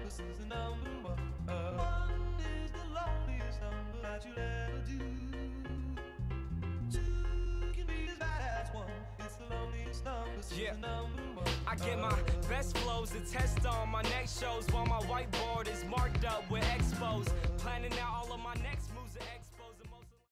This is the number one. One is the loneliest number that you'll ever do. Two can be as bad as one. It's the loneliest number. This is the number one. I get my best flows to test on my next shows while my whiteboard is marked up with expos. Planning out all of my next